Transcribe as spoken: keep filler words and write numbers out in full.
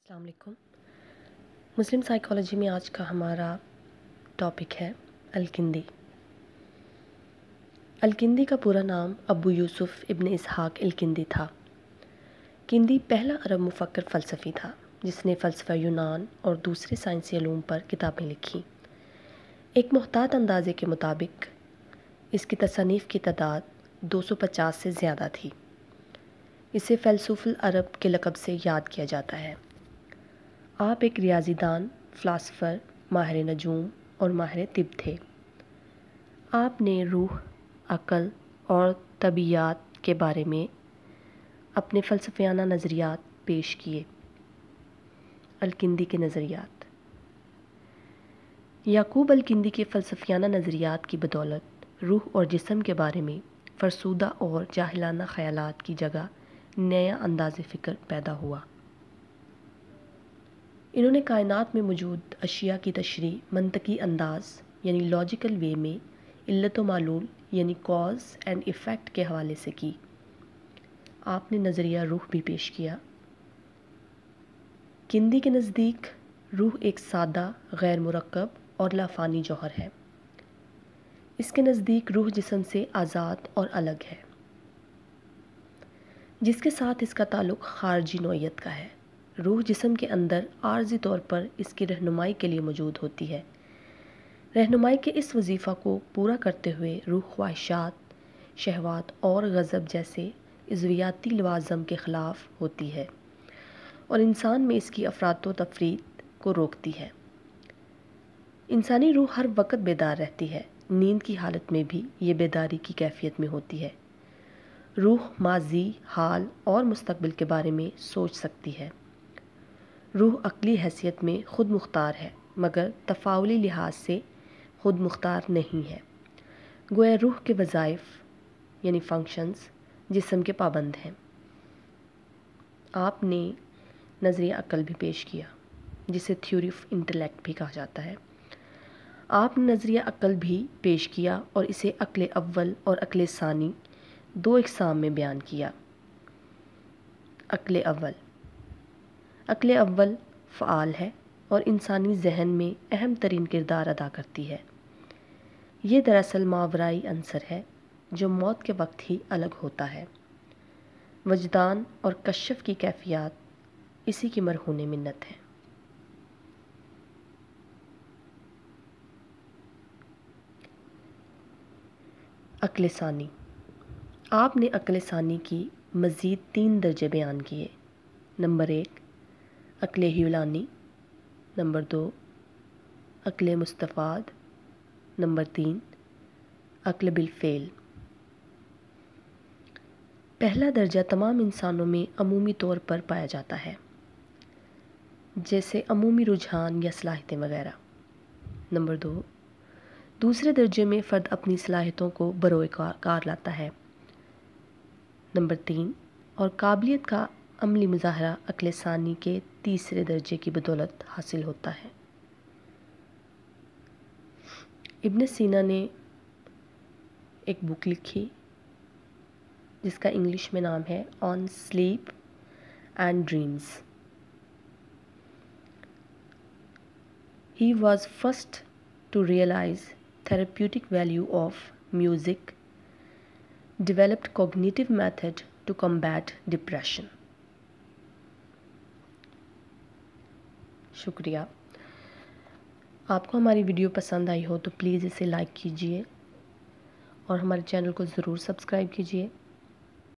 السلام علیکم۔ مسلم سائیکالوجی میں آج کا ہمارا ٹاپک ہے الکندی۔ الکندی کا پورا نام ابو یوسف ابن اسحاق الکندی تھا۔ کندی پہلا عرب مفکر فلسفی تھا جس نے فلسفہ یونان اور دوسرے سائنسی علوم پر کتابیں لکھیں۔ ایک محتاط اندازے کے مطابق اس کی تصانیف کی تعداد دو سو پچاس سے زیادہ تھی۔ اسے فیلسوف العرب کے لقب سے یاد کیا جاتا ہے۔ آپ ایک ریاضی دان، فلاسفر، ماہر نجوم اور ماہر طب تھے۔ آپ نے روح، عقل اور طبیعیات کے بارے میں اپنے فلسفیانہ نظریات پیش کیے۔ الکندی کے نظریات۔ یعقوب الکندی کے فلسفیانہ نظریات کی بدولت روح اور جسم کے بارے میں فرسودہ اور جاہلانہ خیالات کی جگہ نیا انداز فکر پیدا ہوا۔ انہوں نے کائنات میں موجود اشیاء کی تشریح منطقی انداز یعنی لاجیکل وے میں علت و معلول یعنی کاز اینڈ ایفیکٹ کے حوالے سے کی۔ آپ نے نظریہ روح بھی پیش کیا۔ کندی کے نزدیک روح ایک سادہ، غیر مرکب اور لافانی جوہر ہے۔ اس کے نزدیک روح جسم سے آزاد اور الگ ہے، جس کے ساتھ اس کا تعلق خارجی نوعیت کا ہے۔ روح جسم کے اندر عارضی طور پر اس کی رہنمائی کے لیے موجود ہوتی ہے۔ رہنمائی کے اس وظیفہ کو پورا کرتے ہوئے روح خواہشات، شہوات اور غضب جیسے عضویاتی لوازم کے خلاف ہوتی ہے اور انسان میں اس کی افراط و تفریط کو روکتی ہے۔ انسانی روح ہر وقت بیدار رہتی ہے، نیند کی حالت میں بھی یہ بیداری کی کیفیت میں ہوتی ہے۔ روح ماضی، حال اور مستقبل کے بارے میں سوچ سکتی ہے۔ روح عقلی حیثیت میں خود مختار ہے مگر تفاعلی لحاظ سے خود مختار نہیں ہے۔ گویا روح کے وظائف یعنی فنکشنز جسم کے پابند ہیں۔ آپ نے نظریہ عقل بھی پیش کیا جسے تھیوری آف انٹلیکٹ بھی کہا جاتا ہے۔ آپ نے نظریہ عقل بھی پیش کیا اور اسے عقل اول اور عقل ثانی دو اقسام میں بیان کیا۔ عقل اول عقل اول فعال ہے اور انسانی ذہن میں اہم ترین کردار ادا کرتی ہے۔ یہ دراصل ماورائی عنصر ہے جو موت کے وقت ہی الگ ہوتا ہے۔ وجدان اور کشف کی کیفیات اسی کی مرہون منت ہے۔ عقل ثانی آپ نے عقل ثانی کی مزید تین درجے بیان کیے۔ نمبر ایک عقل ہیولانی، نمبر دو عقل مستفاد، نمبر تین عقل بالفعل۔ پہلا درجہ تمام انسانوں میں عمومی طور پر پایا جاتا ہے، جیسے عمومی رجحان یا صلاحیتیں وغیرہ۔ نمبر دو دوسرے درجے میں فرد اپنی صلاحیتوں کو بروئے کار لاتا ہے۔ نمبر تین اور قابلیت کا عملی مظاہرہ عقل ثانی کے تیسرے درجے کی بدولت حاصل ہوتا ہے۔ ابن سینا نے ایک بک لکھی جس کا انگلش میں نام ہے on sleep and dreams. He was first to realize therapeutic value of music, developed cognitive method to combat depression۔ شکریہ۔ آپ کو ہماری ویڈیو پسند آئی ہو تو پلیز اسے لائک کیجیے اور ہمارے چینل کو ضرور سبسکرائب کیجیے۔